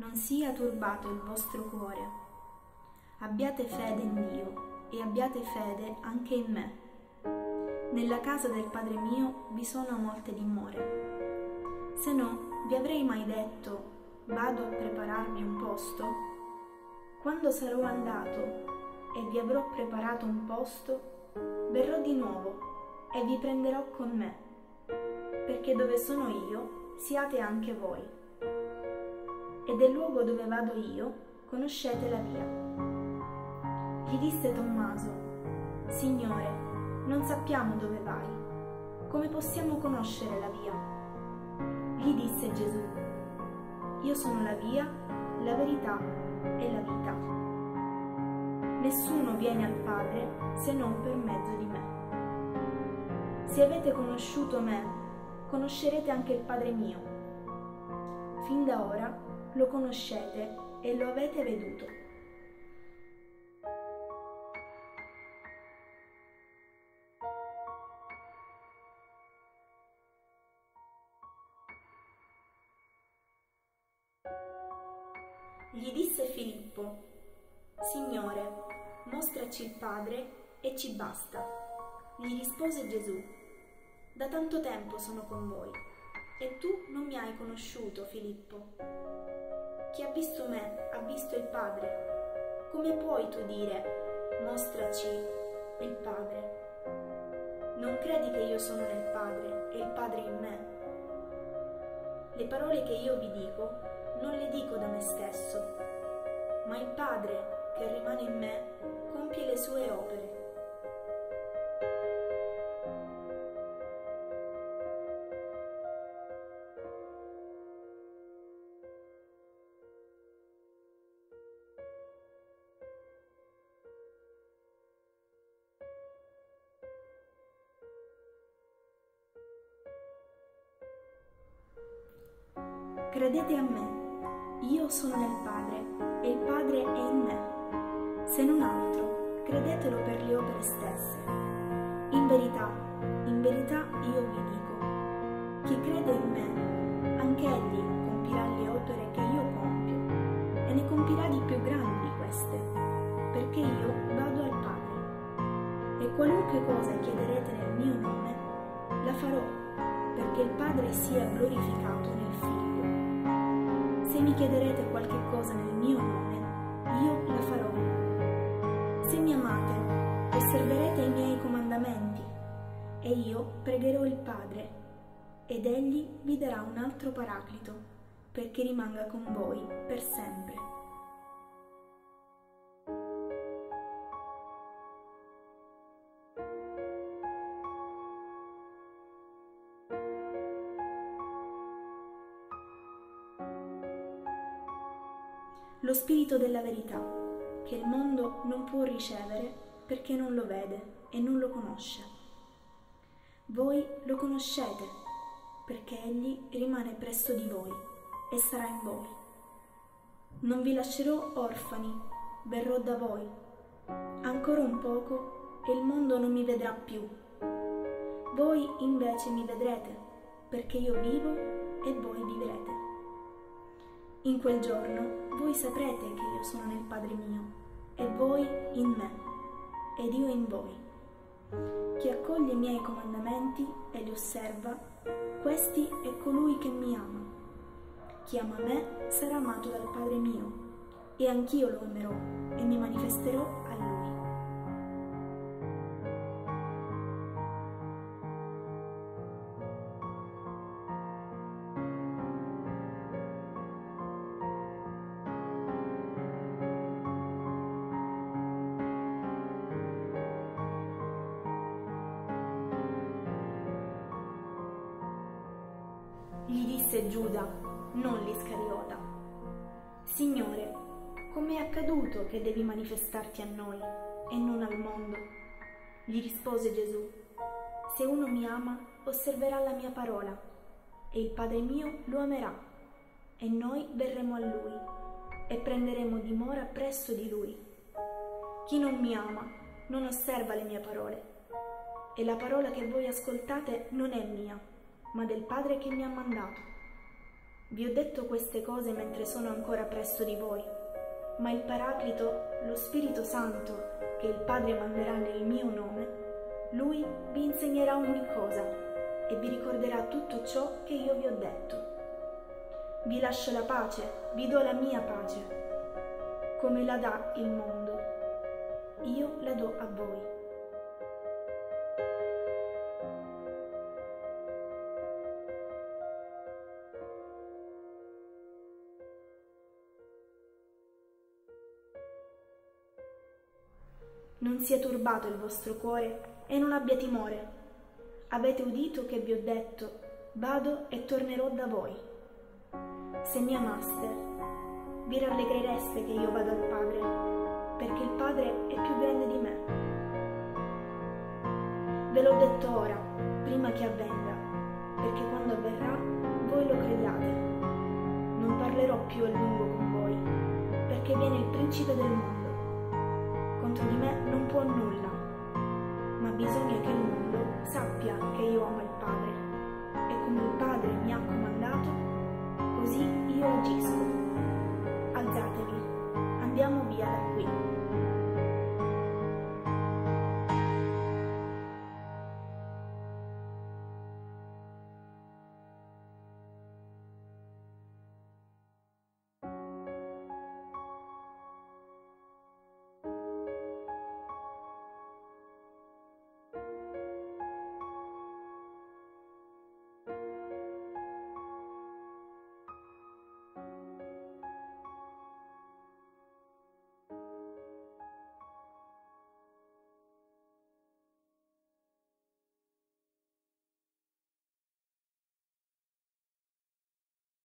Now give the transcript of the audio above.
non sia turbato il vostro cuore. Abbiate fede in Dio e abbiate fede anche in me. Nella casa del Padre mio vi sono molte dimore. Se no, vi avrei mai detto, vado a prepararvi un posto? Quando sarò andato e vi avrò preparato un posto, verrò di nuovo e vi prenderò con me, perché dove sono io siate anche voi. E del luogo dove vado io conoscete la via. Gli disse Tommaso, Signore, non sappiamo dove vai, come possiamo conoscere la via? Gli disse Gesù, io sono la via, la verità e la vita. Nessuno viene al Padre se non per mezzo di me. Se avete conosciuto me, conoscerete anche il Padre mio. Fin da ora lo conoscete e lo avete veduto. Gli disse Filippo, Signore, mostraci il Padre e ci basta. Gli rispose Gesù, da tanto tempo sono con voi e tu non mi hai conosciuto, Filippo. Chi ha visto me ha visto il Padre. Come puoi tu dire, mostraci il Padre? Non credi che io sono nel Padre e il Padre in me? Le parole che io vi dico non le dico da me stesso, ma il Padre che rimane in me compie le sue opere. Credete a me. Io sono nel Padre e il Padre è in me. Se non altro, credetelo per le opere stesse. In verità io vi dico, chi crede in me, anch'egli compirà le opere che io compio, e ne compirà di più grandi di queste, perché io vado al Padre. E qualunque cosa chiederete nel mio nome, la farò, perché il Padre sia glorificato nel Figlio. Se mi chiederete qualche cosa nel mio nome, io la farò. Se mi amate, osserverete i miei comandamenti, e io pregherò il Padre, ed egli vi darà un altro Paraclito, perché rimanga con voi per sempre. Lo Spirito della verità, che il mondo non può ricevere perché non lo vede e non lo conosce. Voi lo conoscete perché egli rimane presso di voi e sarà in voi. Non vi lascerò orfani, verrò da voi. Ancora un poco e il mondo non mi vedrà più. Voi invece mi vedrete, perché io vivo e voi vivrete. In quel giorno voi saprete che io sono nel Padre mio, e voi in me, ed io in voi. Chi accoglie i miei comandamenti e li osserva, questi è colui che mi ama. Chi ama me sarà amato dal Padre mio, e anch'io lo amerò e mi manifesterò a lui. Gli disse Giuda, non l'Iscariota, Signore, come è accaduto che devi manifestarti a noi e non al mondo? Gli rispose Gesù, se uno mi ama, osserverà la mia parola, e il Padre mio lo amerà, e noi verremo a lui, e prenderemo dimora presso di lui. Chi non mi ama, non osserva le mie parole, e la parola che voi ascoltate non è mia, ma del Padre che mi ha mandato. Vi ho detto queste cose mentre sono ancora presso di voi, ma il Paraclito, lo Spirito Santo, che il Padre manderà nel mio nome, Lui vi insegnerà ogni cosa e vi ricorderà tutto ciò che io vi ho detto. Vi lascio la pace, vi do la mia pace. Come la dà il mondo, io la do a voi. Non sia turbato il vostro cuore e non abbia timore. Avete udito che vi ho detto, vado e tornerò da voi. Se mi amaste, vi rallegrereste che io vado al Padre, perché il Padre è più grande di me. Ve l'ho detto ora, prima che avvenga, perché quando avverrà voi lo crediate. Non parlerò più a lungo con voi, perché viene il principe del mondo. Contro di me non può nulla, ma bisogna che il mondo sappia che io amo il Padre, e come il Padre mi ha comandato, così io agisco. Alzatevi, andiamo via da qui.